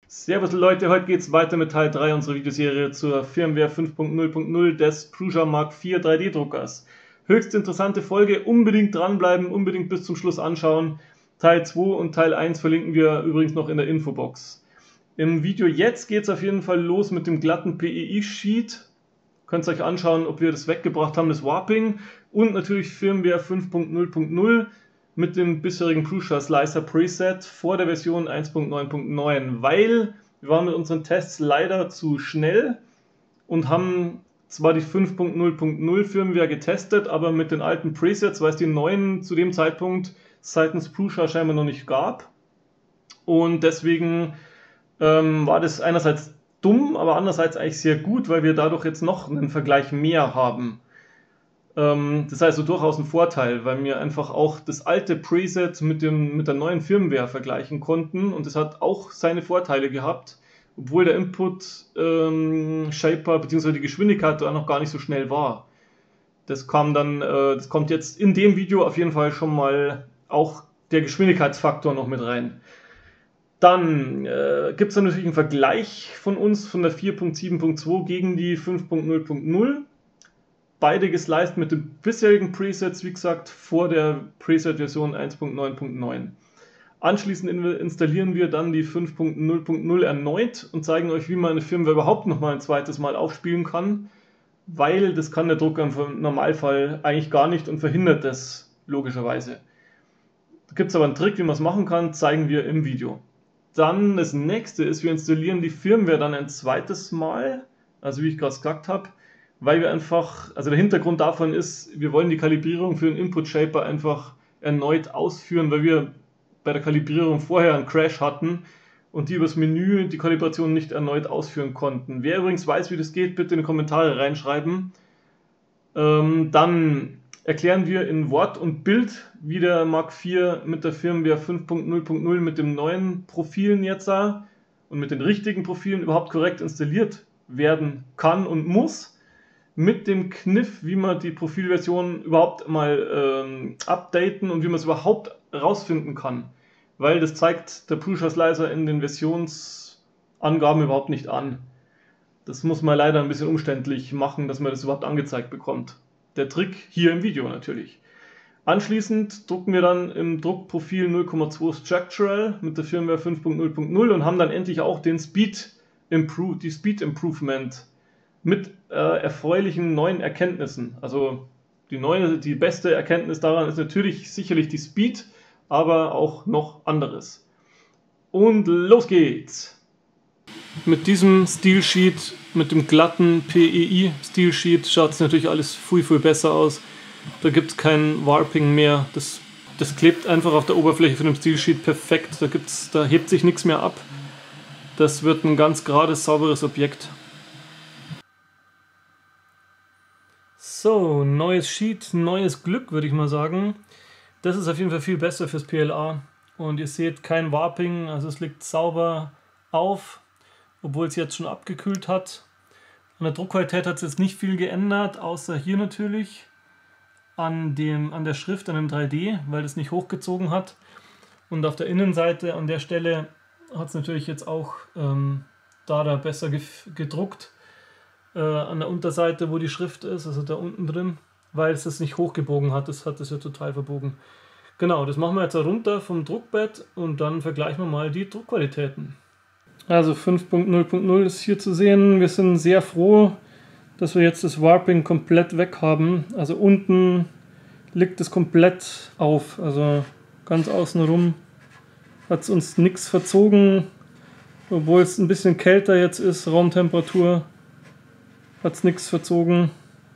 Servus Leute, heute geht es weiter mit Teil 3 unserer Videoserie zur Firmware 5.0.0 des Prusa Mark IV 3D-Druckers. Höchst interessante Folge, unbedingt dranbleiben, unbedingt bis zum Schluss anschauen. Teil 2 und Teil 1 verlinken wir übrigens noch in der Infobox. Im Video jetzt geht es auf jeden Fall los mit dem glatten PEI-Sheet. Könnt ihr euch anschauen, ob wir das weggebracht haben, das Warping. Und natürlich Firmware 5.0.0 mit dem bisherigen Prusa Slicer Preset vor der Version 1.9.9, weil wir waren mit unseren Tests leider zu schnell und haben zwar die 5.0.0 Firmware getestet, aber mit den alten Presets, weil es die neuen zu dem Zeitpunkt seitens Prusa scheinbar noch nicht gab. Und deswegen war das einerseits dumm, aber andererseits eigentlich sehr gut, weil wir dadurch jetzt noch einen Vergleich mehr haben. Das ist also durchaus ein Vorteil, weil wir einfach auch das alte Preset mit der neuen Firmware vergleichen konnten und das hat auch seine Vorteile gehabt, obwohl der Input Shaper bzw. die Geschwindigkeit da noch gar nicht so schnell war. Das kommt jetzt in dem Video auf jeden Fall schon mal auch der Geschwindigkeitsfaktor noch mit rein. Dann gibt es natürlich einen Vergleich von uns von der 4.7.2 gegen die 5.0.0. Beide gesliced mit den bisherigen Presets, wie gesagt, vor der Preset-Version 1.9.9. Anschließend installieren wir dann die 5.0.0 erneut und zeigen euch, wie man eine Firmware überhaupt nochmal ein zweites Mal aufspielen kann, weil das kann der Drucker im Normalfall eigentlich gar nicht und verhindert das logischerweise. Da gibt es aber einen Trick, wie man es machen kann, zeigen wir im Video. Dann das nächste ist, wir installieren die Firmware dann ein zweites Mal, also wie ich gerade gesagt habe, weil wir einfach, also der Hintergrund davon ist, wir wollen die Kalibrierung für den Input Shaper einfach erneut ausführen, weil wir bei der Kalibrierung vorher einen Crash hatten und die übers Menü die Kalibration nicht erneut ausführen konnten. Wer übrigens weiß, wie das geht, bitte in die Kommentare reinschreiben. Dann erklären wir in Wort und Bild, wie der Mark IV mit der Firmware 5.0.0 mit dem neuen Profilen jetzt und mit den richtigen Profilen überhaupt korrekt installiert werden kann und muss. Mit dem Kniff, wie man die Profilversion überhaupt mal updaten und wie man es überhaupt rausfinden kann. Weil das zeigt der Prusa Slicer in den Versionsangaben überhaupt nicht an. Das muss man leider ein bisschen umständlich machen, dass man das überhaupt angezeigt bekommt. Der Trick hier im Video natürlich. Anschließend drucken wir dann im Druckprofil 0,2 Structural mit der Firmware 5.0.0 und haben dann endlich auch den die Speed Improvement mit erfreulichen neuen Erkenntnissen. Also die beste Erkenntnis daran ist natürlich sicherlich die Speed, aber auch noch anderes. Und los geht's! Mit diesem Stilsheet, mit dem glatten PEI Stilsheet schaut es natürlich alles viel besser aus. Da gibt es kein Warping mehr. Das klebt einfach auf der Oberfläche von dem Stilsheet perfekt. Da hebt sich nichts mehr ab. Das wird ein ganz gerades, sauberes Objekt. So, neues Sheet, neues Glück, würde ich mal sagen. Das ist auf jeden Fall viel besser fürs PLA. Und ihr seht kein Warping, also es liegt sauber auf, obwohl es jetzt schon abgekühlt hat. An der Druckqualität hat es jetzt nicht viel geändert, außer hier natürlich an der Schrift, an dem 3D, weil es nicht hochgezogen hat. Und auf der Innenseite, an der Stelle, hat es natürlich jetzt auch da besser gedruckt. An der Unterseite, wo die Schrift ist, also da unten drin, weil es das nicht hochgebogen hat. Das hat es ja total verbogen. Genau, das machen wir jetzt runter vom Druckbett und dann vergleichen wir mal die Druckqualitäten. Also 5.0.0 ist hier zu sehen. Wir sind sehr froh, dass wir jetzt das Warping komplett weg haben. Also unten liegt es komplett auf, also ganz außenrum hat es uns nichts verzogen, obwohl es ein bisschen kälter jetzt ist, Raumtemperatur. Hat es nichts verzogen.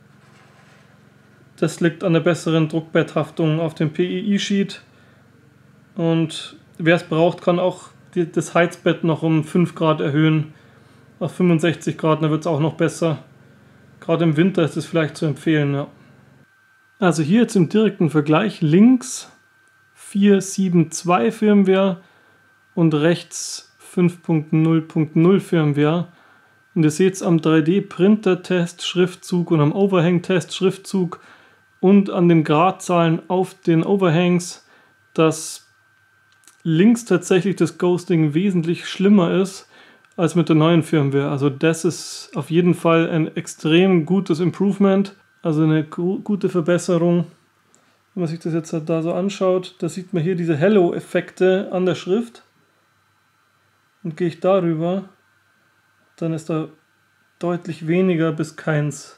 Das liegt an der besseren Druckbetthaftung auf dem PEI-Sheet. Und wer es braucht, kann auch das Heizbett noch um 5 Grad erhöhen. Auf 65 Grad, dann wird es auch noch besser. Gerade im Winter ist es vielleicht zu empfehlen. Ja. Also hier jetzt im direkten Vergleich links 4.7.2 Firmware und rechts 5.0.0 Firmware. Und ihr seht es am 3D-Printer-Test Schriftzug und am Overhang-Test Schriftzug und an den Gradzahlen auf den Overhangs, dass links tatsächlich das Ghosting wesentlich schlimmer ist als mit der neuen Firmware. Also das ist auf jeden Fall ein extrem gutes Improvement, also eine gute Verbesserung. Wenn man sich das jetzt da so anschaut, da sieht man hier diese Hello-Effekte an der Schrift. Und gehe ich darüber, dann ist da deutlich weniger bis keins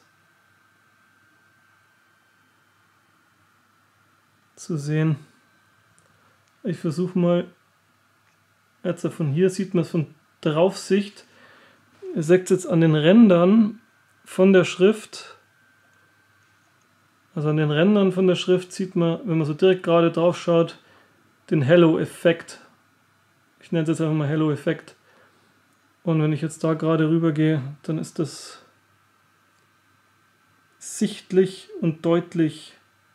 zu sehen. Ich versuche mal, jetzt von hier sieht man es von Draufsicht. Ihr seht es jetzt an den Rändern von der Schrift. Also an den Rändern von der Schrift sieht man, wenn man so direkt gerade drauf schaut, den Hello-Effekt. Ich nenne es jetzt einfach mal Hello-Effekt. Und wenn ich jetzt da gerade rüber gehe, dann ist das sichtlich und deutlich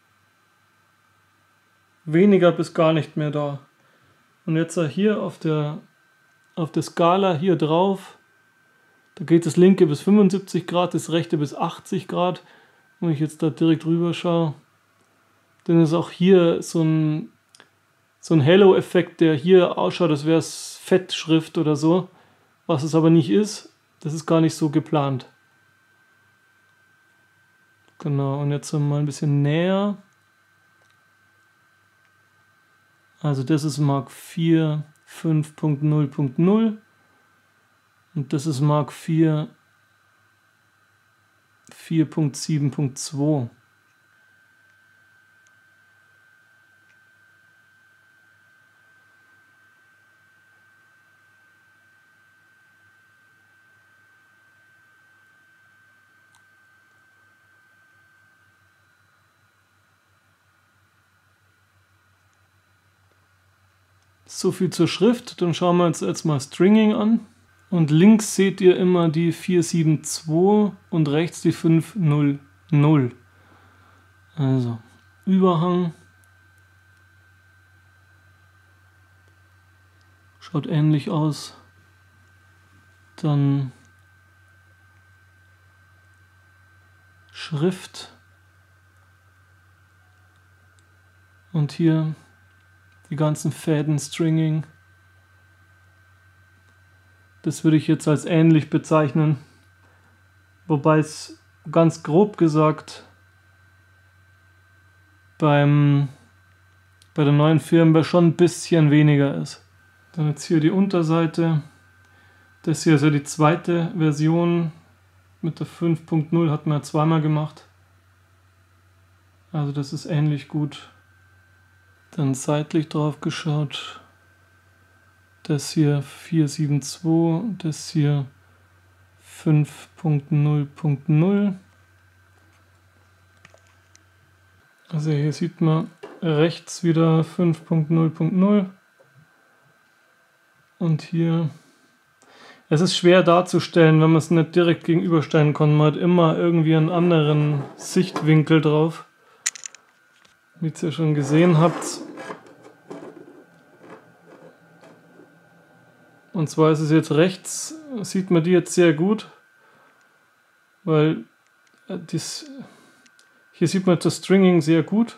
weniger bis gar nicht mehr da. Und jetzt hier auf der Skala hier drauf, da geht das linke bis 75 Grad, das rechte bis 80 Grad. Wenn ich jetzt da direkt rüber schaue, dann ist auch hier so ein Halo-Effekt, der hier ausschaut, als wäre es Fettschrift oder so. Was es aber nicht ist, das ist gar nicht so geplant. Genau, und jetzt mal ein bisschen näher. Also das ist Mark IV 5.0.0 und das ist Mark IV 4.7.2. So viel zur Schrift, dann schauen wir uns jetzt mal Stringing an. Und links seht ihr immer die 472 und rechts die 500. Also Überhang. Schaut ähnlich aus. Dann Schrift. Und hier die ganzen Fäden, Stringing. Das würde ich jetzt als ähnlich bezeichnen. Wobei es ganz grob gesagt bei der neuen Firmware schon ein bisschen weniger ist. Dann jetzt hier die Unterseite. Das hier ist ja die zweite Version. Mit der 5.0 hat man ja zweimal gemacht. Also das ist ähnlich gut. Dann seitlich drauf geschaut. Das hier 472, das hier 5.0.0. Also hier sieht man rechts wieder 5.0.0 und hier. Es ist schwer darzustellen, wenn man es nicht direkt gegenüberstellen kann. Man hat immer irgendwie einen anderen Sichtwinkel drauf. Wie ihr es ja schon gesehen habt. Und zwar ist es jetzt rechts, sieht man die jetzt sehr gut, weil hier sieht man das Stringing sehr gut.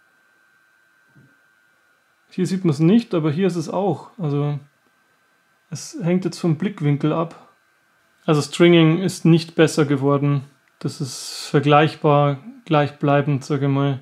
Hier sieht man es nicht, aber hier ist es auch. Also es hängt jetzt vom Blickwinkel ab. Also Stringing ist nicht besser geworden. Das ist vergleichbar, gleichbleibend, sage ich mal.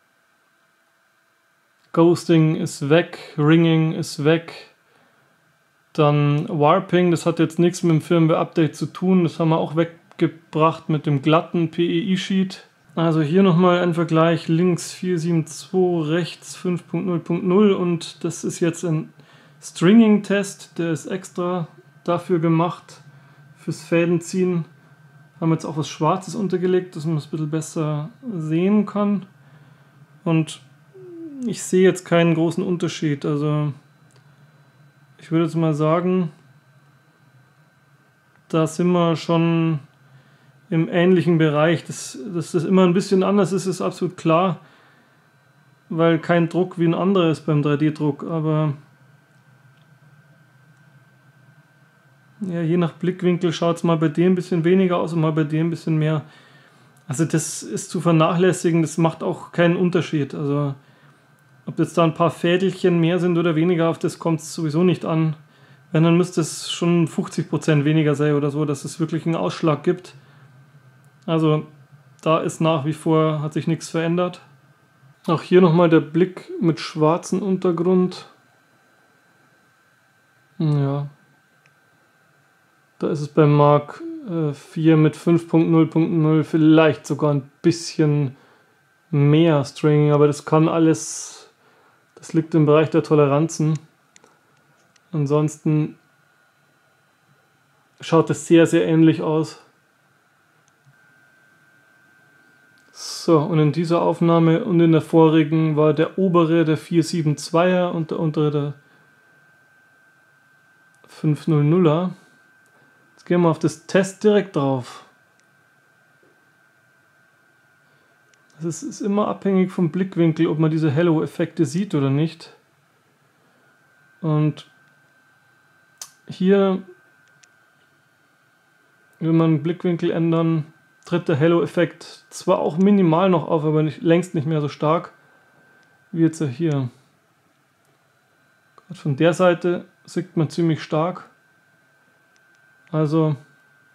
Ghosting ist weg, Ringing ist weg. Dann Warping, das hat jetzt nichts mit dem Firmware-Update zu tun. Das haben wir auch weggebracht mit dem glatten PEI-Sheet. Also hier nochmal ein Vergleich. Links 472, rechts 5.0.0 und das ist jetzt ein Stringing-Test. Der ist extra dafür gemacht, fürs Fädenziehen. Haben jetzt auch was Schwarzes untergelegt, dass man es ein bisschen besser sehen kann. Und ich sehe jetzt keinen großen Unterschied. Also ich würde jetzt mal sagen, da sind wir schon im ähnlichen Bereich. Dass das immer ein bisschen anders ist, ist absolut klar, weil kein Druck wie ein anderer ist beim 3D-Druck. Aber ja, je nach Blickwinkel schaut es mal bei dem ein bisschen weniger aus und mal bei dem ein bisschen mehr. Also das ist zu vernachlässigen, das macht auch keinen Unterschied. Also ob jetzt da ein paar Fädelchen mehr sind oder weniger, auf das kommt es sowieso nicht an. Wenn, dann müsste es schon 50% weniger sein oder so, dass es wirklich einen Ausschlag gibt. Also da ist nach wie vor, hat sich nichts verändert. Auch hier nochmal der Blick mit schwarzem Untergrund. Ja. Da ist es beim Mark 4 mit 5.0.0 vielleicht sogar ein bisschen mehr Stringing, aber das kann alles, das liegt im Bereich der Toleranzen. Ansonsten schaut es sehr, sehr ähnlich aus. So, und in dieser Aufnahme und in der vorigen war der obere der 472er und der untere der 500er. Jetzt gehen wir auf das Test direkt drauf. Es ist immer abhängig vom Blickwinkel, ob man diese Halo-Effekte sieht oder nicht. Und hier will man den Blickwinkel ändern, tritt der Halo-Effekt zwar auch minimal noch auf, aber längst nicht mehr so stark wie jetzt hier. Gerade von der Seite sieht man ziemlich stark. Also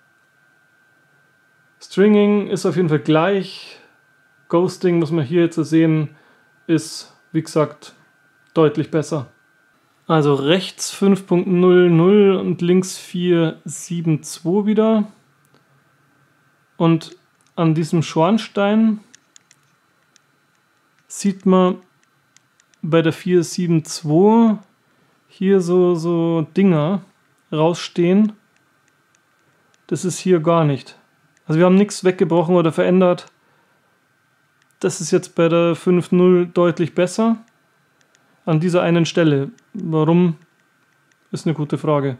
Stringing ist auf jeden Fall gleich. Ghosting, muss man hier jetzt sehen, ist, wie gesagt, deutlich besser. Also rechts 5.00 und links 4.7.2 wieder. Und an diesem Schornstein sieht man bei der 4.7.2 hier so Dinger rausstehen. Das ist hier gar nicht. Also wir haben nichts weggebrochen oder verändert. Das ist jetzt bei der 5.0 deutlich besser. An dieser einen Stelle. Warum? Ist eine gute Frage.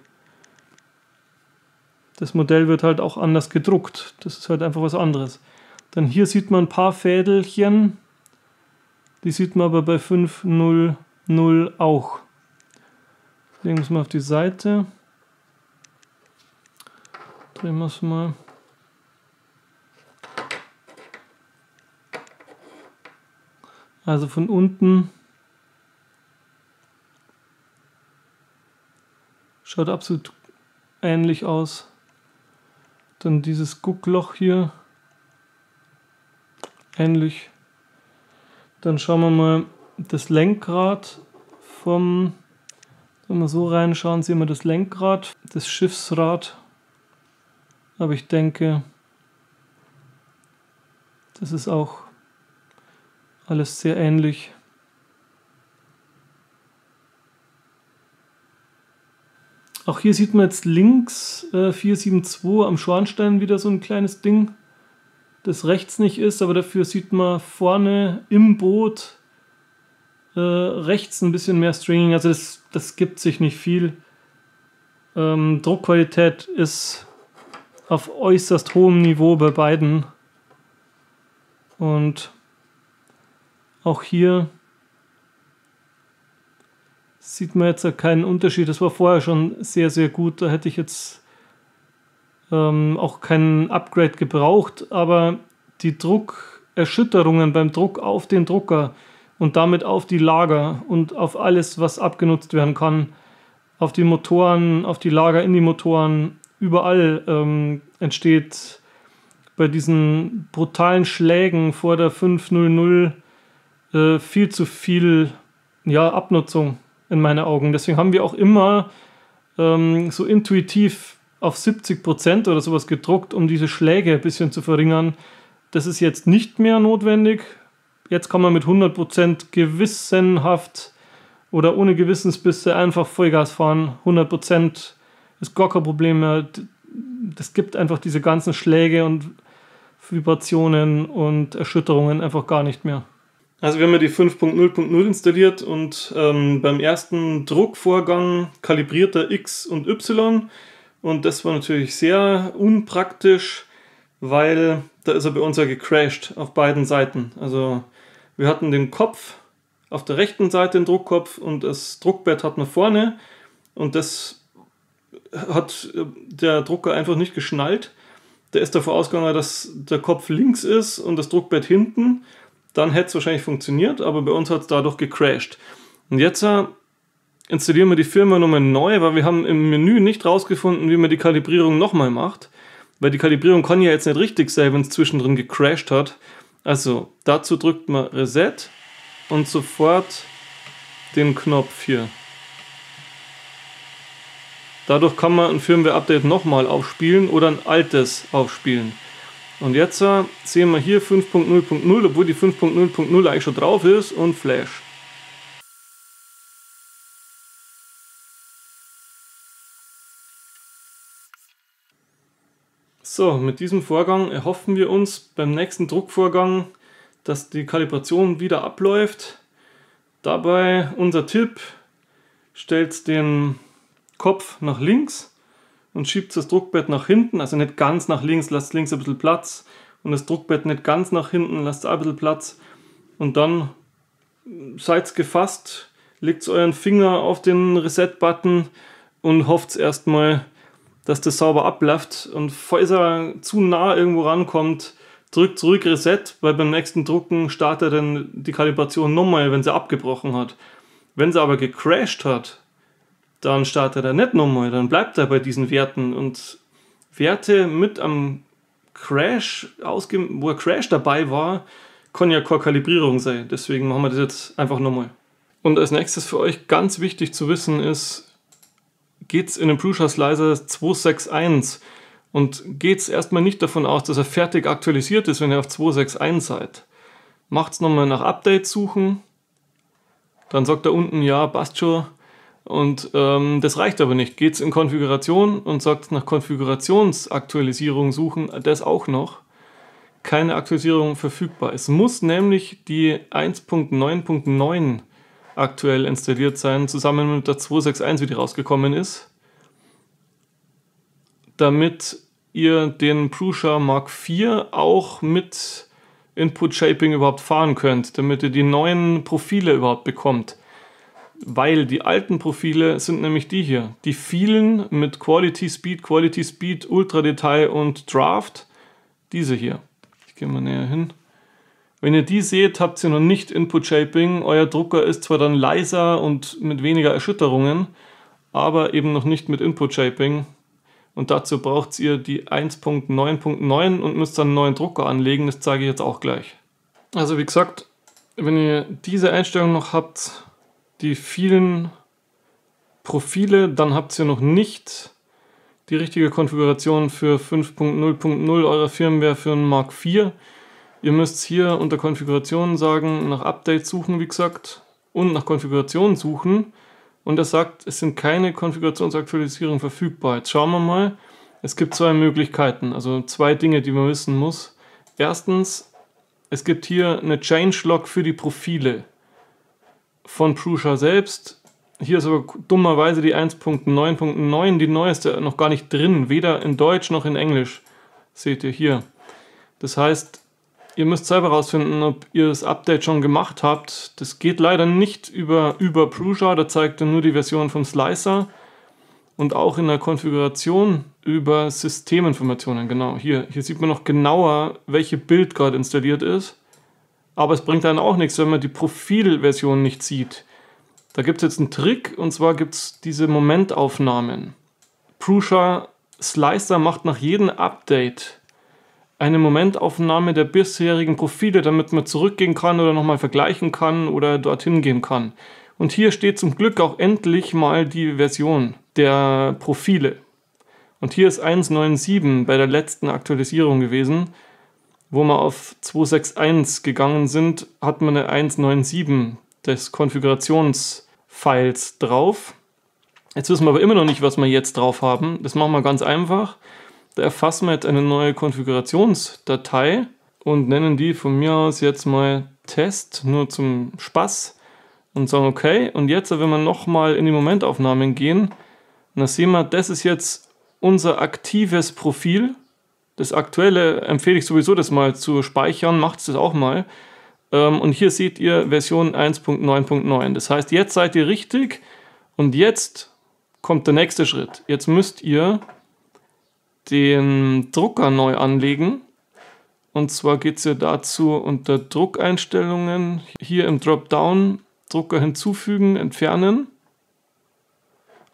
Das Modell wird halt auch anders gedruckt. Das ist halt einfach was anderes. Dann hier sieht man ein paar Fädelchen. Die sieht man aber bei 5.0.0 auch. Legen wir es mal auf die Seite. Drehen wir es mal. Also von unten schaut absolut ähnlich aus. Dann dieses Guckloch hier. Ähnlich. Dann schauen wir mal das Lenkrad vom, wenn wir so reinschauen, sehen wir das Lenkrad, das Schiffsrad. Aber ich denke, das ist auch alles sehr ähnlich. Auch hier sieht man jetzt links 4.7.2 am Schornstein wieder so ein kleines Ding, das rechts nicht ist, aber dafür sieht man vorne im Boot rechts ein bisschen mehr Stringing. Also das gibt sich nicht viel. Druckqualität ist auf äußerst hohem Niveau bei beiden. Und auch hier sieht man jetzt keinen Unterschied. Das war vorher schon sehr, sehr gut. Da hätte ich jetzt auch kein Upgrade gebraucht, aber die Druckerschütterungen beim Druck auf den Drucker und damit auf die Lager und auf alles, was abgenutzt werden kann, auf die Motoren, auf die Lager in die Motoren, überall entsteht bei diesen brutalen Schlägen vor der 5.0.0 viel zu viel Abnutzung in meinen Augen. Deswegen haben wir auch immer so intuitiv auf 70% oder sowas gedruckt, um diese Schläge ein bisschen zu verringern. Das ist jetzt nicht mehr notwendig. Jetzt kann man mit 100% gewissenhaft oder ohne Gewissensbisse einfach Vollgas fahren. 100% ist gar kein Problem mehr. Das gibt einfach diese ganzen Schläge und Vibrationen und Erschütterungen einfach gar nicht mehr. Also wir haben ja die 5.0.0 installiert und beim ersten Druckvorgang kalibriert er X und Y. Und das war natürlich sehr unpraktisch, weil da ist er bei uns ja gecrashed auf beiden Seiten. Also wir hatten den Kopf auf der rechten Seite, den Druckkopf, und das Druckbett hatten wir vorne. Und das hat der Drucker einfach nicht geschnallt. Der ist davon ausgegangen, dass der Kopf links ist und das Druckbett hinten. Dann hätte es wahrscheinlich funktioniert, aber bei uns hat es dadurch gecrashed. Und jetzt installieren wir die Firmware nochmal neu, weil wir haben im Menü nicht rausgefunden, wie man die Kalibrierung nochmal macht. Weil die Kalibrierung kann ja jetzt nicht richtig sein, wenn es zwischendrin gecrashed hat. Also dazu drückt man Reset und sofort den Knopf hier. Dadurch kann man ein Firmware-Update nochmal aufspielen oder ein altes aufspielen. Und jetzt sehen wir hier 5.0.0, obwohl die 5.0.0 eigentlich schon drauf ist, und Flash. So, mit diesem Vorgang erhoffen wir uns beim nächsten Druckvorgang, dass die Kalibration wieder abläuft. Dabei unser Tipp: stellt den Kopf nach links und schiebt das Druckbett nach hinten, also nicht ganz nach links, lasst links ein bisschen Platz, und das Druckbett nicht ganz nach hinten, lasst auch ein bisschen Platz, und dann seid gefasst, legt euren Finger auf den Reset-Button und hofft erstmal, dass das sauber abläuft, und falls er zu nah irgendwo rankommt, drückt zurück Reset, weil beim nächsten Drucken startet dann die Kalibration nochmal, wenn sie abgebrochen hat. Wenn sie aber gecrashed hat, dann startet er nicht nochmal, dann bleibt er bei diesen Werten, und Werte mit am Crash, wo ein Crash dabei war, kann ja keine Kalibrierung sein. Deswegen machen wir das jetzt einfach nochmal. Und als nächstes für euch ganz wichtig zu wissen ist, geht es in den Prusa Slicer 261 und geht es erstmal nicht davon aus, dass er fertig aktualisiert ist, wenn ihr auf 261 seid. Macht es nochmal nach Update suchen, dann sagt er unten, ja, passt schon, und das reicht aber nicht. Geht es in Konfiguration und sagt nach Konfigurationsaktualisierung suchen, das auch noch. Keine Aktualisierung verfügbar. Es muss nämlich die 1.9.9 aktuell installiert sein, zusammen mit der 261, wie die rausgekommen ist, damit ihr den Prusa Mark IV auch mit Input Shaping überhaupt fahren könnt, damit ihr die neuen Profile überhaupt bekommt. Weil die alten Profile sind nämlich die hier, die vielen mit Quality Speed, Ultra Detail und Draft, diese hier. Ich gehe mal näher hin. Wenn ihr die seht, habt ihr noch nicht Input Shaping. Euer Drucker ist zwar dann leiser und mit weniger Erschütterungen, aber eben noch nicht mit Input Shaping. Und dazu braucht ihr die 1.9.9 und müsst dann einen neuen Drucker anlegen. Das zeige ich jetzt auch gleich. Also wie gesagt, wenn ihr diese Einstellung noch habt, die vielen Profile, dann habt ihr noch nicht die richtige Konfiguration für 5.0.0 eurer Firmware für einen Mark IV. Ihr müsst hier unter Konfiguration sagen, nach Update suchen, wie gesagt, und nach Konfiguration suchen. Und er sagt, es sind keine Konfigurationsaktualisierungen verfügbar. Jetzt schauen wir mal. Es gibt zwei Möglichkeiten, also zwei Dinge, die man wissen muss. Erstens, es gibt hier eine Changelog für die Profile von Prusa selbst. Hier ist aber dummerweise die 1.9.9, die neueste, noch gar nicht drin, weder in Deutsch noch in Englisch. Seht ihr hier. Das heißt, ihr müsst selber herausfinden, ob ihr das Update schon gemacht habt. Das geht leider nicht über Prusa, da zeigt er nur die Version vom Slicer. Und auch in der Konfiguration über Systeminformationen. Genau, hier sieht man noch genauer, welche Bild gerade installiert ist. Aber es bringt dann auch nichts, wenn man die Profilversion nicht sieht. Da gibt es jetzt einen Trick, und zwar gibt es diese Momentaufnahmen. Prusa Slicer macht nach jedem Update eine Momentaufnahme der bisherigen Profile, damit man zurückgehen kann oder nochmal vergleichen kann oder dorthin gehen kann. Und hier steht zum Glück auch endlich mal die Version der Profile. Und hier ist 1.9.7 bei der letzten Aktualisierung gewesen. Wo wir auf 2.6.1 gegangen sind, hat man eine 1.9.7 des Konfigurationsfiles drauf. Jetzt wissen wir aber immer noch nicht, was wir jetzt drauf haben. Das machen wir ganz einfach. Da erfassen wir jetzt eine neue Konfigurationsdatei und nennen die von mir aus jetzt mal Test, nur zum Spaß, und sagen okay. Und jetzt, wenn wir nochmal in die Momentaufnahmen gehen, dann sehen wir, das ist jetzt unser aktives Profil. Das aktuelle empfehle ich sowieso, das mal zu speichern, macht es das auch mal. Und hier seht ihr Version 1.9.9. Das heißt, jetzt seid ihr richtig, und jetzt kommt der nächste Schritt. Jetzt müsst ihr den Drucker neu anlegen. Und zwar geht es ja dazu unter Druckeinstellungen, hier im Dropdown Drucker hinzufügen, entfernen.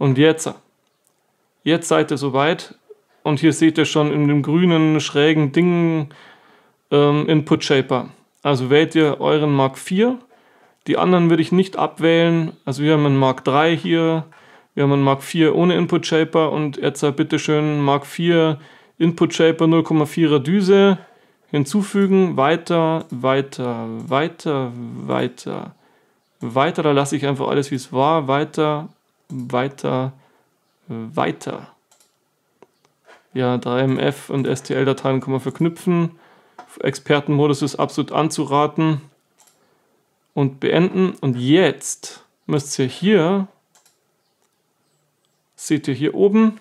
Und jetzt seid ihr soweit und hier seht ihr schon in dem grünen schrägen Ding Input Shaper. Also wählt ihr euren Mark IV. Die anderen würde ich nicht abwählen. Also wir haben einen Mark III hier, wir haben einen Mark IV ohne Input Shaper und jetzt bitteschön Mark IV Input Shaper 0,4er Düse hinzufügen. Weiter, weiter, weiter, weiter, weiter. Da lasse ich einfach alles wie es war. Weiter, weiter, weiter. Ja, 3MF und STL-Dateien kann man verknüpfen. Expertenmodus ist absolut anzuraten. Und beenden. Und jetzt müsst ihr hier, seht ihr hier oben,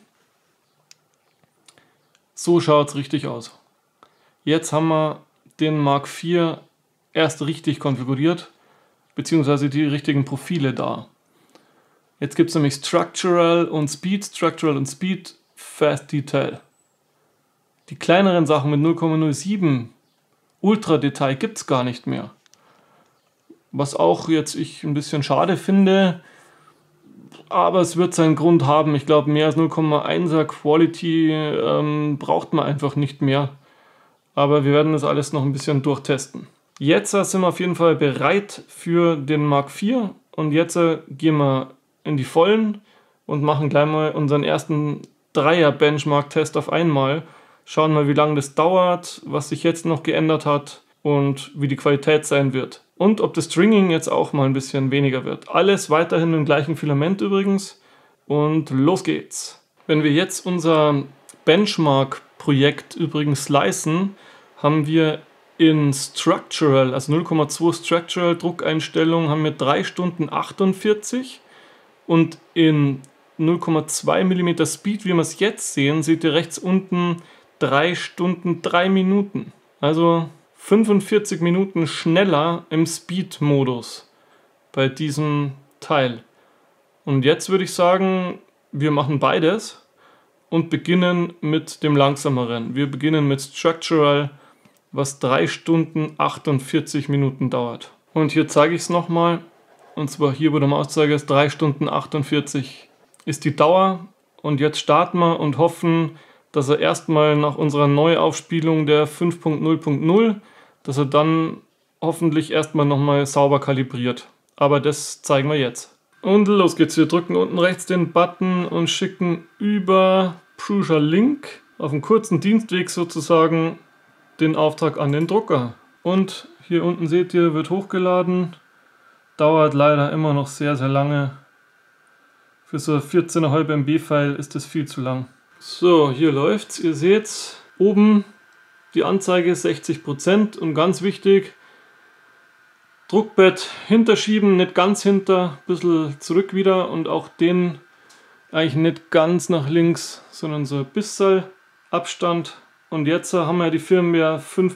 so schaut es richtig aus. Jetzt haben wir den Mark IV erst richtig konfiguriert, beziehungsweise die richtigen Profile da. Jetzt gibt es nämlich Structural und Speed, Fast Detail. Die kleineren Sachen mit 0,07 Ultra Detail gibt es gar nicht mehr. Was auch jetzt ich ein bisschen schade finde, aber es wird seinen Grund haben. Ich glaube, mehr als 0,1er Quality braucht man einfach nicht mehr. Aber wir werden das alles noch ein bisschen durchtesten. Jetzt sind wir auf jeden Fall bereit für den Mark IV. Und jetzt gehen wir in die Vollen und machen gleich mal unseren ersten Dreier-Benchmark-Test auf einmal. Schauen mal, wie lange das dauert, was sich jetzt noch geändert hat und wie die Qualität sein wird. Und ob das Stringing jetzt auch mal ein bisschen weniger wird. Alles weiterhin im gleichen Filament übrigens. Und los geht's. Wenn wir jetzt unser Benchmark-Projekt übrigens slicen, haben wir in Structural, also 0,2 Structural Druckeinstellung, haben wir 3 Stunden 48 und in 0,2 mm Speed, wie wir es jetzt sehen, seht ihr rechts unten 3 Stunden 3 Minuten. Also 45 Minuten schneller im Speed-Modus bei diesem Teil. Und jetzt würde ich sagen, wir machen beides und beginnen mit dem langsameren. Wir beginnen mit Structural, was 3 Stunden 48 Minuten dauert. Und hier zeige ich es nochmal. Und zwar hier, wo der Mauszeiger ist, 3 Stunden 48 ist die Dauer. Und jetzt starten wir und hoffen, dass er erstmal nach unserer Neuaufspielung der 5.0.0, dass er dann hoffentlich erstmal nochmal sauber kalibriert. Aber das zeigen wir jetzt. Und los geht's. Wir drücken unten rechts den Button und schicken über Prusa Link auf einen kurzen Dienstweg sozusagen den Auftrag an den Drucker. Und hier unten seht ihr, wird hochgeladen. Dauert leider immer noch sehr, sehr lange. Für so 14,5 MB-File ist das viel zu lang. So, hier läuft's. Ihr seht's. Oben die Anzeige 60% und ganz wichtig, Druckbett hinterschieben, nicht ganz hinter, ein bisschen zurück wieder und auch den eigentlich nicht ganz nach links, sondern so ein bisschen Abstand. Und jetzt haben wir die Firmware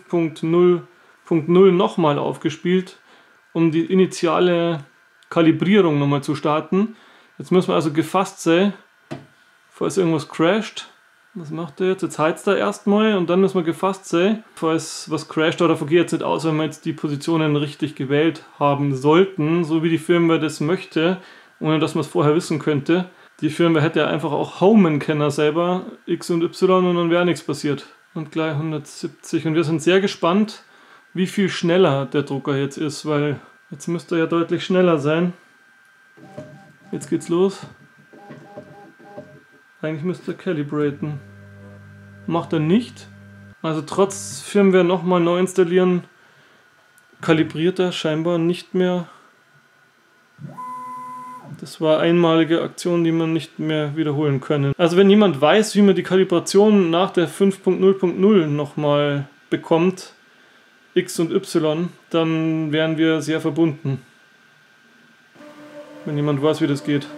5.0.0 nochmal aufgespielt, um die initiale Kalibrierung nochmal zu starten. Jetzt müssen wir also gefasst sein, falls irgendwas crasht. Was macht er jetzt? Jetzt heizt er erstmal und dann müssen wir gefasst sein, falls was crasht. Oder davon geht jetzt nicht aus, wenn wir jetzt die Positionen richtig gewählt haben sollten, so wie die Firmware das möchte, ohne dass man es vorher wissen könnte. Die Firmware hätte ja einfach auch homen können selber, X und Y, und dann wäre nichts passiert. Und gleich 170. Und wir sind sehr gespannt, wie viel schneller der Drucker jetzt ist, weil jetzt müsste er ja deutlich schneller sein. Jetzt geht's los. Eigentlich müsste er calibraten. Macht er nicht. Also trotz Firmware nochmal neu installieren, kalibriert er scheinbar nicht mehr. Das war einmalige Aktion, die man nicht mehr wiederholen können. Also wenn jemand weiß, wie man die Kalibration nach der 5.0.0 nochmal bekommt, X und Y, dann wären wir sehr verbunden. Wenn jemand weiß, wie das geht.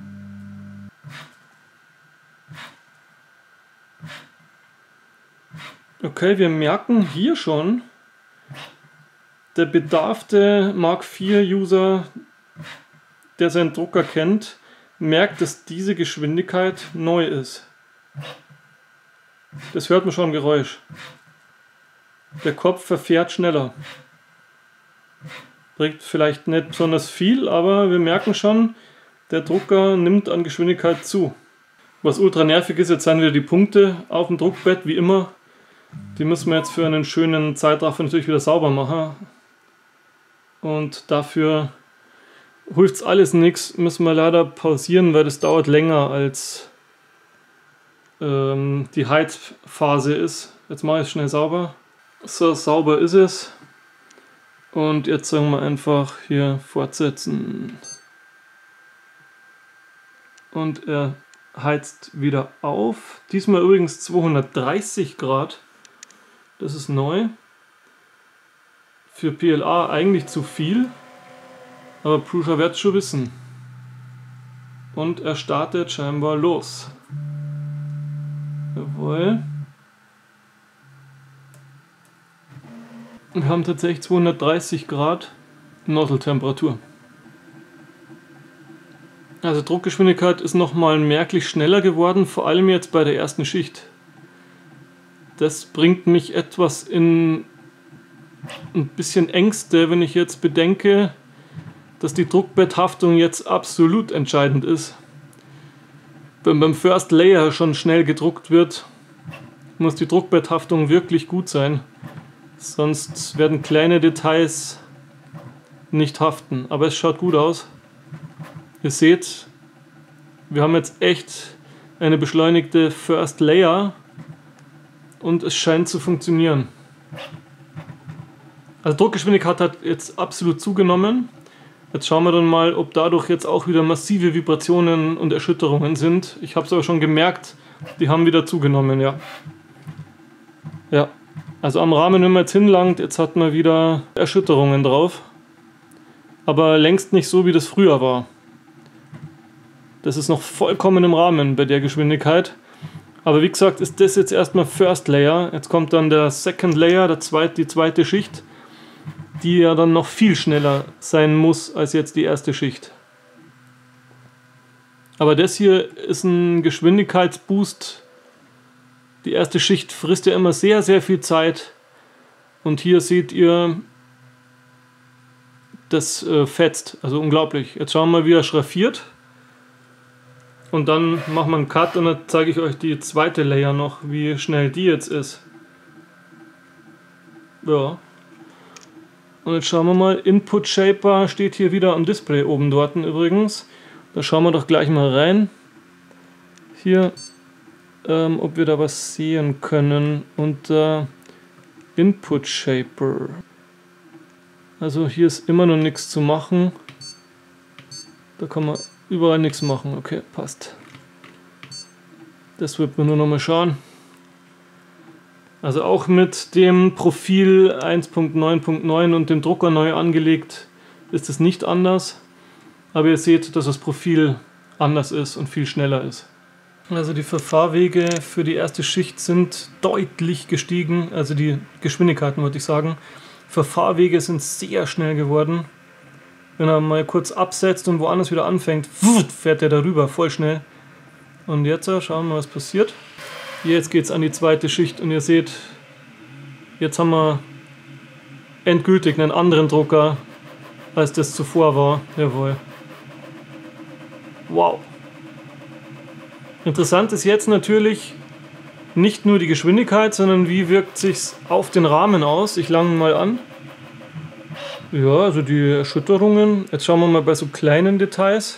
Okay, wir merken hier schon, der bedarfte Mark IV-User, der seinen Drucker kennt, merkt, dass diese Geschwindigkeit neu ist. Das hört man schon im Geräusch. Der Kopf verfährt schneller. Bringt vielleicht nicht besonders viel, aber wir merken schon, der Drucker nimmt an Geschwindigkeit zu. Was ultra nervig ist, jetzt sind wieder die Punkte auf dem Druckbett, wie immer. Die müssen wir jetzt für einen schönen Zeitraffer natürlich wieder sauber machen. Und dafür hilft es alles nichts, müssen wir leider pausieren, weil das dauert länger als die Heizphase ist. Jetzt mache ich es schnell sauber. So, sauber ist es. Und jetzt sagen wir einfach hier fortsetzen. Und er heizt wieder auf. Diesmal übrigens 230 Grad. Das ist neu. Für PLA eigentlich zu viel. Aber Prusa wird es schon wissen. Und er startet scheinbar los. Jawohl. Wir haben tatsächlich 230 Grad Nozzle-Temperatur. Also Druckgeschwindigkeit ist nochmal merklich schneller geworden, vor allem jetzt bei der ersten Schicht. Das bringt mich etwas in ein bisschen Ängste, wenn ich jetzt bedenke, dass die Druckbetthaftung jetzt absolut entscheidend ist. Wenn beim First Layer schon schnell gedruckt wird, muss die Druckbetthaftung wirklich gut sein. Sonst werden kleine Details nicht haften. Aber es schaut gut aus. Ihr seht, wir haben jetzt echt eine beschleunigte First Layer und es scheint zu funktionieren. Also Druckgeschwindigkeit hat jetzt absolut zugenommen. Jetzt schauen wir dann mal, ob dadurch jetzt auch wieder massive Vibrationen und Erschütterungen sind. Ich habe es aber schon gemerkt, die haben wieder zugenommen, ja. Ja, also am Rahmen, wenn man jetzt hinlangt, jetzt hat man wieder Erschütterungen drauf. Aber längst nicht so, wie das früher war. Das ist noch vollkommen im Rahmen bei der Geschwindigkeit. Aber wie gesagt, ist das jetzt erstmal First Layer. Jetzt kommt dann der Second Layer, die zweite Schicht, die ja dann noch viel schneller sein muss als jetzt die erste Schicht. Aber das hier ist ein Geschwindigkeitsboost. Die erste Schicht frisst ja immer sehr, sehr viel Zeit. Und hier seht ihr, das fetzt. Also unglaublich. Jetzt schauen wir mal, wie er schraffiert. Und dann machen wir einen Cut und dann zeige ich euch die zweite Layer noch, wie schnell die jetzt ist. Ja. Und jetzt schauen wir mal, Input Shaper steht hier wieder am Display oben dort übrigens. Da schauen wir doch gleich mal rein. Hier, ob wir da was sehen können unter Input Shaper. Also hier ist immer noch nichts zu machen. Da kann man überall nichts machen. Okay, passt. Das wird man nur noch mal schauen. Also auch mit dem Profil 1.9.9 und dem Drucker neu angelegt ist es nicht anders. Aber ihr seht, dass das Profil anders ist und viel schneller ist. Also die Verfahrwege für die erste Schicht sind deutlich gestiegen. Also die Geschwindigkeiten würde ich sagen. Verfahrwege sind sehr schnell geworden. Wenn er mal kurz absetzt und woanders wieder anfängt, fährt er darüber, voll schnell. Und jetzt schauen wir mal, was passiert. Jetzt geht es an die zweite Schicht und ihr seht, jetzt haben wir endgültig einen anderen Drucker, als das zuvor war. Jawohl. Wow. Interessant ist jetzt natürlich nicht nur die Geschwindigkeit, sondern wie wirkt sich's auf den Rahmen aus. Ich lange mal an. Ja, also die Erschütterungen. Jetzt schauen wir mal bei so kleinen Details.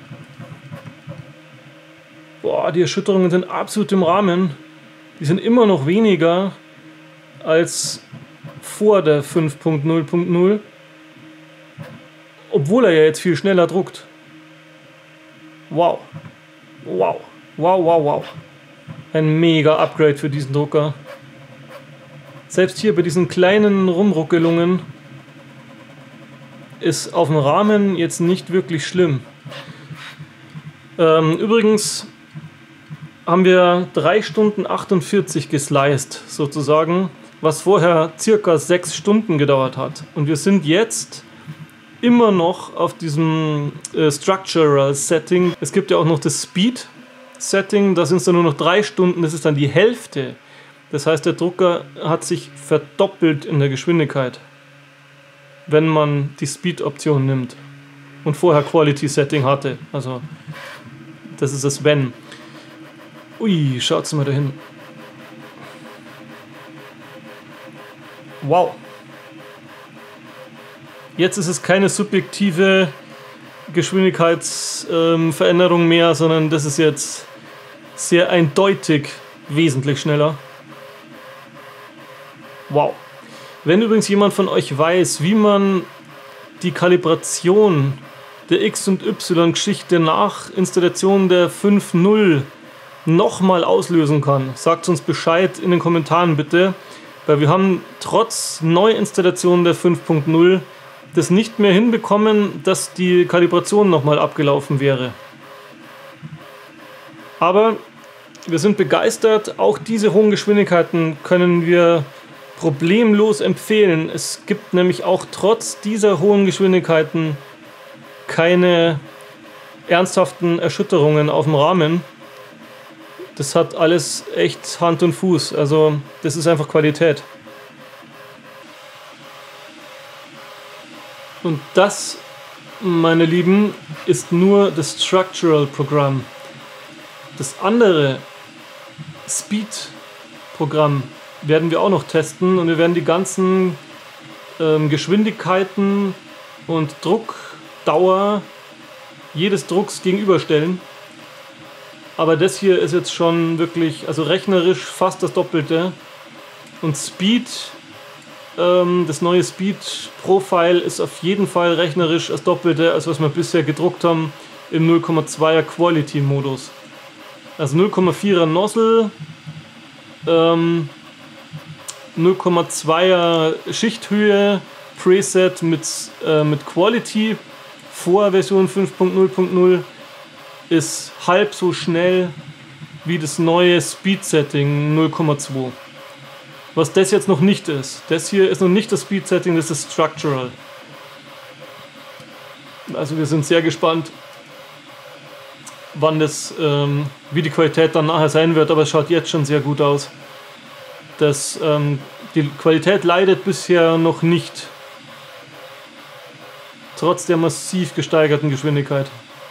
Boah, die Erschütterungen sind absolut im Rahmen. Die sind immer noch weniger als vor der 5.0.0. Obwohl er ja jetzt viel schneller druckt. Wow. Wow. Wow, wow, wow. Ein mega Upgrade für diesen Drucker. Selbst hier bei diesen kleinen Rumruckelungen ist auf dem Rahmen jetzt nicht wirklich schlimm. Übrigens haben wir 3 Stunden 48 gesliced, sozusagen, was vorher circa 6 Stunden gedauert hat. Und wir sind jetzt immer noch auf diesem Structural Setting. Es gibt ja auch noch das Speed Setting, da sind es dann nur noch 3 Stunden, das ist dann die Hälfte. Das heißt, der Drucker hat sich verdoppelt in der Geschwindigkeit, wenn man die Speed-Option nimmt. und vorher Quality Setting hatte. Also das ist das Wenn. Ui, schaut's mal dahin. Wow. Jetzt ist es keine subjektive Geschwindigkeitsveränderung mehr, sondern das ist jetzt sehr eindeutig wesentlich schneller. Wow. Wenn übrigens jemand von euch weiß, wie man die Kalibration der X- und Y-Geschichte nach Installation der 5.0 nochmal auslösen kann, sagt uns Bescheid in den Kommentaren bitte, weil wir haben trotz Neuinstallation der 5.0 das nicht mehr hinbekommen, dass die Kalibration nochmal abgelaufen wäre. Aber wir sind begeistert, auch diese hohen Geschwindigkeiten können wir problemlos empfehlen. Es gibt nämlich auch trotz dieser hohen Geschwindigkeiten keine ernsthaften Erschütterungen auf dem Rahmen. Das hat alles echt Hand und Fuß, also das ist einfach Qualität. Und das, meine Lieben, ist nur das Structural-Programm. Das andere Speed-Programm werden wir auch noch testen und wir werden die ganzen Geschwindigkeiten und Druckdauer jedes Drucks gegenüberstellen. Aber das hier ist jetzt schon wirklich, also rechnerisch fast das Doppelte. Und Speed, das neue Speed-Profile ist auf jeden Fall rechnerisch das Doppelte, als was wir bisher gedruckt haben im 0,2er Quality-Modus. Also 0,4er Nozzle, 0,2er Schichthöhe, Preset mit Quality vor Version 5.0.0 ist halb so schnell wie das neue Speed-Setting 0,2. Was das jetzt noch nicht ist. Das hier ist noch nicht das Speed-Setting, das ist Structural. Also wir sind sehr gespannt, wann das, wie die Qualität dann nachher sein wird, aber es schaut jetzt schon sehr gut aus. Die Qualität leidet bisher noch nicht, trotz der massiv gesteigerten Geschwindigkeit.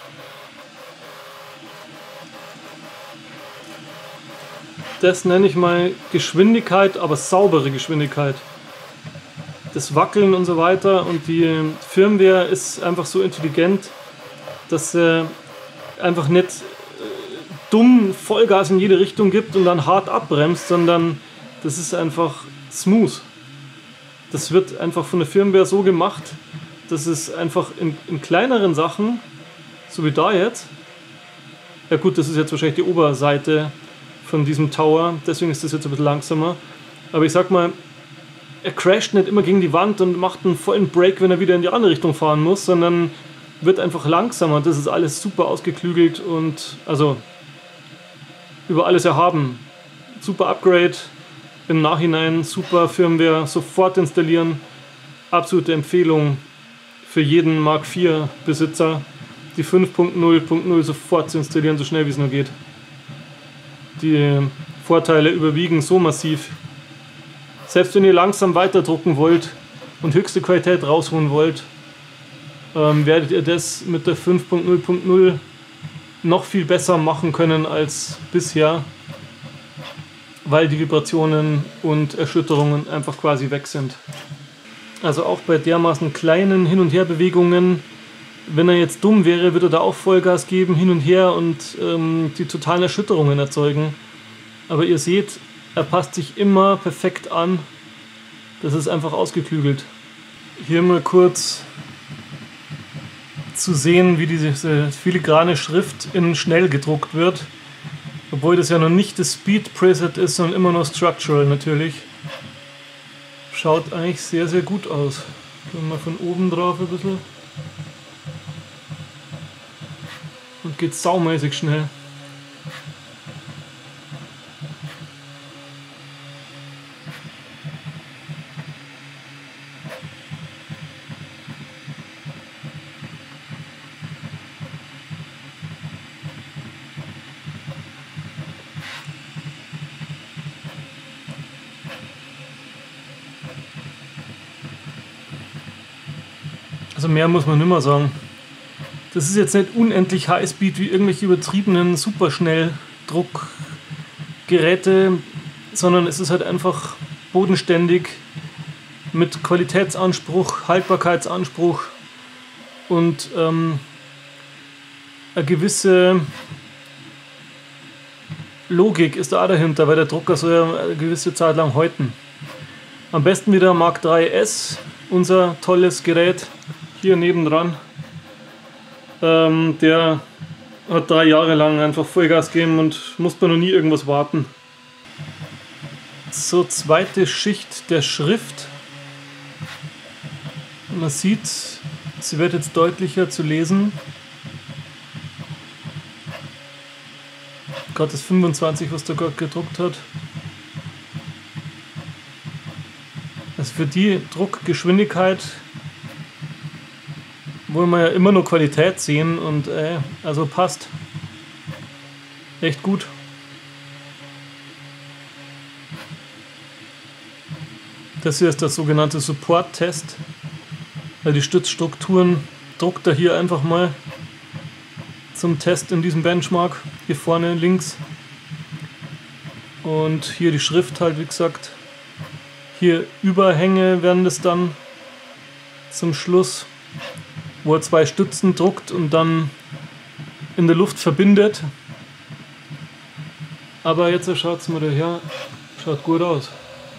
Das nenne ich mal Geschwindigkeit, aber saubere Geschwindigkeit. Das Wackeln und so weiter und die Firmware ist einfach so intelligent, dass sie einfach nicht dumm Vollgas in jede Richtung gibt und dann hart abbremst, sondern das ist einfach smooth. Das wird einfach von der Firmware so gemacht, dass es einfach in kleineren Sachen, so wie da jetzt, ja gut, das ist jetzt wahrscheinlich die Oberseite von diesem Tower, deswegen ist das jetzt ein bisschen langsamer, aber ich sag mal, er crasht nicht immer gegen die Wand und macht einen vollen Break, wenn er wieder in die andere Richtung fahren muss, sondern wird einfach langsamer. Das ist alles super ausgeklügelt und also über alles erhaben. Super Upgrade im Nachhinein, super Firmware, sofort installieren. Absolute Empfehlung für jeden Mark IV Besitzer, die 5.0.0 sofort zu installieren, so schnell wie es nur geht. Die Vorteile überwiegen so massiv. Selbst wenn ihr langsam weiterdrucken wollt und höchste Qualität rausholen wollt, werdet ihr das mit der 5.0.0 noch viel besser machen können als bisher, weil die Vibrationen und Erschütterungen einfach quasi weg sind. Also auch bei dermaßen kleinen Hin- und Herbewegungen, wenn er jetzt dumm wäre, würde er da auch Vollgas geben, hin und her und die totalen Erschütterungen erzeugen. Aber ihr seht, er passt sich immer perfekt an. Das ist einfach ausgeklügelt. Hier mal kurz zu sehen, wie diese filigrane Schrift in schnell gedruckt wird. Obwohl das ja noch nicht das Speed Preset ist, sondern immer noch Structural natürlich. Schaut eigentlich sehr, sehr gut aus. Gehen wir mal von oben drauf ein bisschen. Und geht saumäßig schnell. Also mehr muss man nicht mehr sagen. Das ist jetzt nicht unendlich Highspeed wie irgendwelche übertriebenen Superschnelldruckgeräte, sondern es ist halt einfach bodenständig mit Qualitätsanspruch, Haltbarkeitsanspruch und eine gewisse Logik ist da auch dahinter, weil der Drucker soll ja eine gewisse Zeit lang halten. Am besten wieder Mark IIIs, unser tolles Gerät hier nebendran. Der hat 3 Jahre lang einfach Vollgas gegeben und musste noch nie irgendwas warten. So, zweite Schicht der Schrift. Man sieht, sie wird jetzt deutlicher zu lesen. Gerade das 25, was der Gott gedruckt hat. Also für die Druckgeschwindigkeit wollen wir ja immer nur Qualität sehen und also passt. Echt gut. Das hier ist der sogenannte Support-Test. Weil die Stützstrukturen druckt er hier einfach mal zum Test in diesem Benchmark. Hier vorne links. Und hier die Schrift halt, wie gesagt. Hier Überhänge werden das dann zum Schluss, wo er 2 Stützen druckt und dann in der Luft verbindet. Aber jetzt schaut es mal daher, schaut gut aus.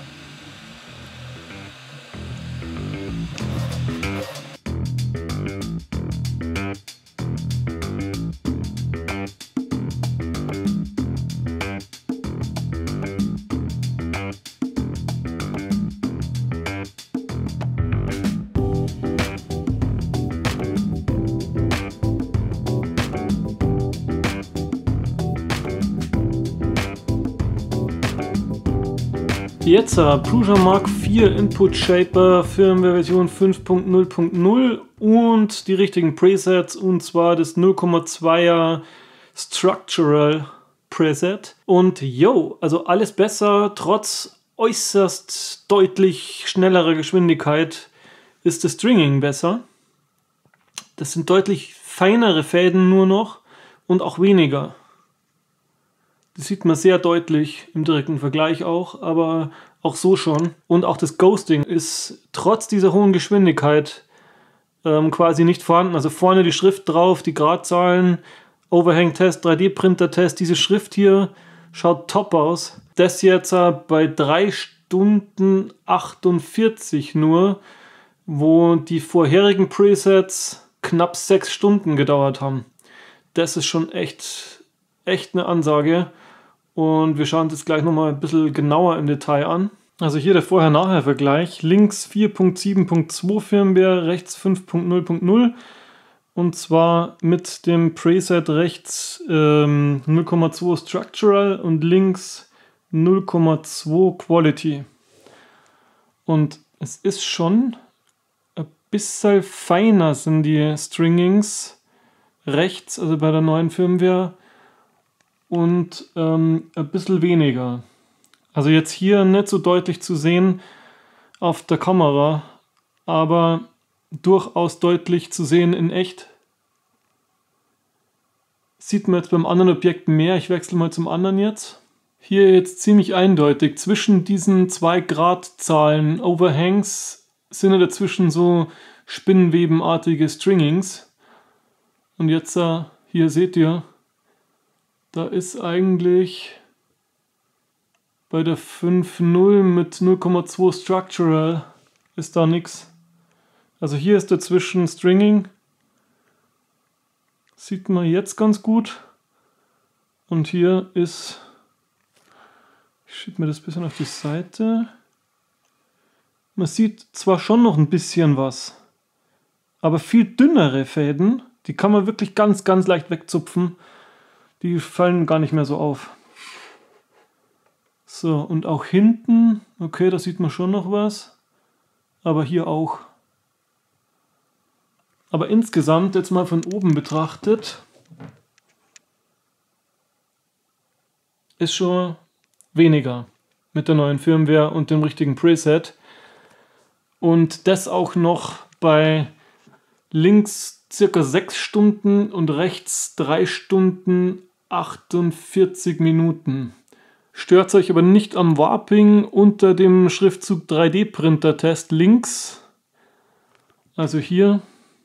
Jetzt Prusa Mark 4 Input Shaper Firmware Version 5.0.0 und die richtigen Presets, und zwar das 0,2er Structural Preset. Und yo, also alles besser, trotz äußerst deutlich schnellerer Geschwindigkeit ist das Stringing besser. Das sind deutlich feinere Fäden nur noch und auch weniger. Das sieht man sehr deutlich im direkten Vergleich auch, aber auch so schon. Und auch das Ghosting ist trotz dieser hohen Geschwindigkeit quasi nicht vorhanden. Also vorne die Schrift drauf, die Gradzahlen, Overhang-Test, 3D-Printer-Test. Diese Schrift hier schaut top aus. Das jetzt bei 3 Stunden 48 nur, wo die vorherigen Presets knapp 6 Stunden gedauert haben. Das ist schon echt eine Ansage. Und wir schauen uns jetzt gleich nochmal ein bisschen genauer im Detail an. Also hier der Vorher-Nachher-Vergleich. Links 4.7.2 Firmware, rechts 5.0.0. Und zwar mit dem Preset rechts 0,2 Structural und links 0,2 Quality. Und es ist schon ein bisschen feiner sind die Stringings rechts, also bei der neuen Firmware. Und ein bisschen weniger. Also jetzt hier nicht so deutlich zu sehen auf der Kamera, aber durchaus deutlich zu sehen in echt. Sieht man jetzt beim anderen Objekt mehr. Ich wechsle mal zum anderen jetzt. Hier jetzt ziemlich eindeutig. Zwischen diesen 2 Gradzahlen Overhangs sind ja dazwischen so spinnenwebenartige Stringings. Und jetzt hier seht ihr, da ist eigentlich bei der 5.0 mit 0,2 Structural ist da nichts. Also hier ist dazwischen Stringing. Sieht man jetzt ganz gut. Und hier ist, ich schiebe mir das ein bisschen auf die Seite. Man sieht zwar schon noch ein bisschen was, aber viel dünnere Fäden, die kann man wirklich ganz, ganz leicht wegzupfen. Die fallen gar nicht mehr so auf. So, und auch hinten, okay, da sieht man schon noch was. Aber hier auch. Aber insgesamt, jetzt mal von oben betrachtet, ist schon weniger mit der neuen Firmware und dem richtigen Preset. Und das auch noch bei Links circa 6 Stunden und rechts 3 Stunden 48 Minuten. Stört euch aber nicht am Warping unter dem Schriftzug 3D-Printer-Test links. Also hier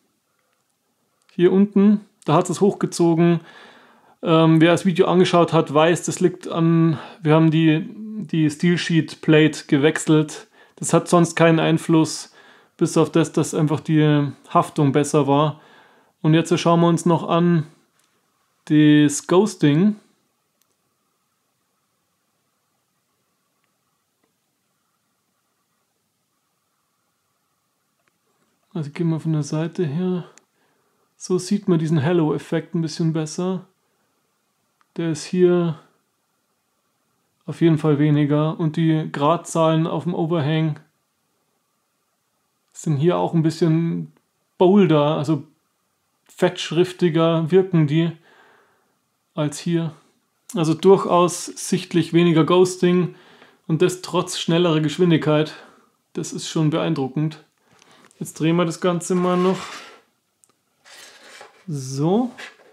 unten, da hat es hochgezogen. Wer das Video angeschaut hat, weiß, das liegt an, wir haben die Steel Sheet Plate gewechselt. Das hat sonst keinen Einfluss, bis auf das, dass einfach die Haftung besser war. Und jetzt schauen wir uns noch an das Ghosting. Also gehen wir von der Seite her. So sieht man diesen Halo-Effekt ein bisschen besser. Der ist hier auf jeden Fall weniger. Und die Gradzahlen auf dem Overhang sind hier auch ein bisschen bolder, also fettschriftiger wirken die als hier. Also durchaus sichtlich weniger Ghosting und das trotz schnellerer Geschwindigkeit. Das ist schon beeindruckend. Jetzt drehen wir das Ganze mal noch so.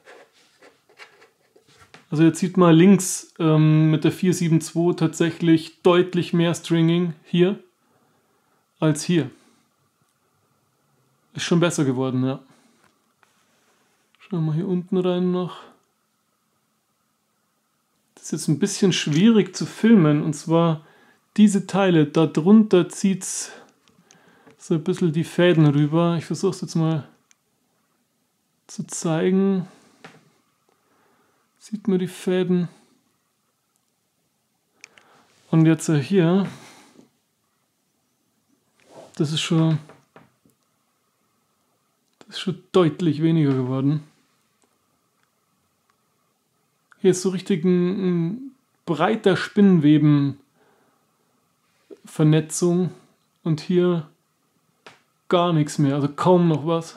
Also jetzt sieht man links mit der 472 tatsächlich deutlich mehr Stringing hier als hier. Ist schon besser geworden, ja. Schauen wir hier unten rein noch. Das ist jetzt ein bisschen schwierig zu filmen, und zwar diese Teile, da drunter zieht es so ein bisschen die Fäden rüber. Ich versuche es jetzt mal zu zeigen. Sieht man die Fäden? Und jetzt hier, das ist schon deutlich weniger geworden. Hier ist so richtig ein breiter Spinnenwebenvernetzung und hier gar nichts mehr, also kaum noch was.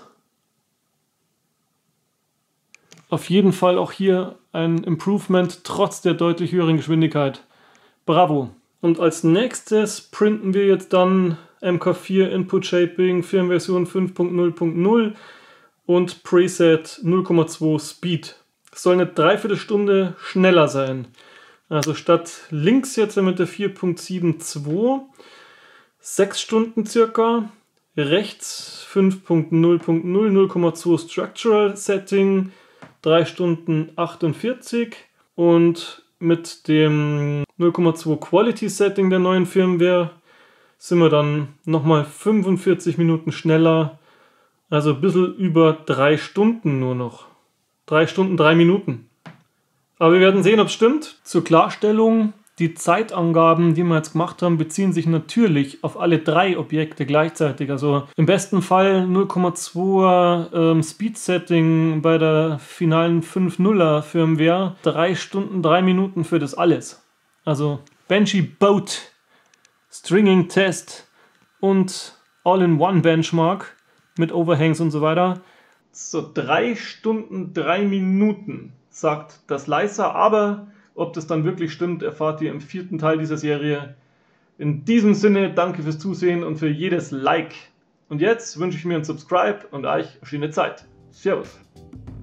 Auf jeden Fall auch hier ein Improvement trotz der deutlich höheren Geschwindigkeit. Bravo! Und als nächstes printen wir jetzt dann MK4 Input Shaping Firmversion 5.0.0 und Preset 0,2 Speed. Es soll eine Dreiviertelstunde schneller sein. Also statt links jetzt mit der 4.72 6 Stunden circa, rechts 5.0.0 0,2 Structural Setting 3 Stunden 48 und mit dem 0,2 Quality Setting der neuen Firmware sind wir dann nochmal 45 Minuten schneller, also ein bisschen über 3 Stunden nur noch. 3 Stunden, 3 Minuten. Aber wir werden sehen, ob es stimmt. Zur Klarstellung, die Zeitangaben, die wir jetzt gemacht haben, beziehen sich natürlich auf alle 3 Objekte gleichzeitig. Also im besten Fall 0,2 Speed Setting bei der finalen 5.0er Firmware. 3 Stunden, 3 Minuten für das alles. Also Benchy Boat, Stringing Test und All-in-One Benchmark mit Overhangs und so weiter. So 3 Stunden, 3 Minuten, sagt das Leiser, aber ob das dann wirklich stimmt, erfahrt ihr im 4. Teil dieser Serie. In diesem Sinne, danke fürs Zusehen und für jedes Like. Und jetzt wünsche ich mir ein Subscribe und euch eine schöne Zeit. Servus.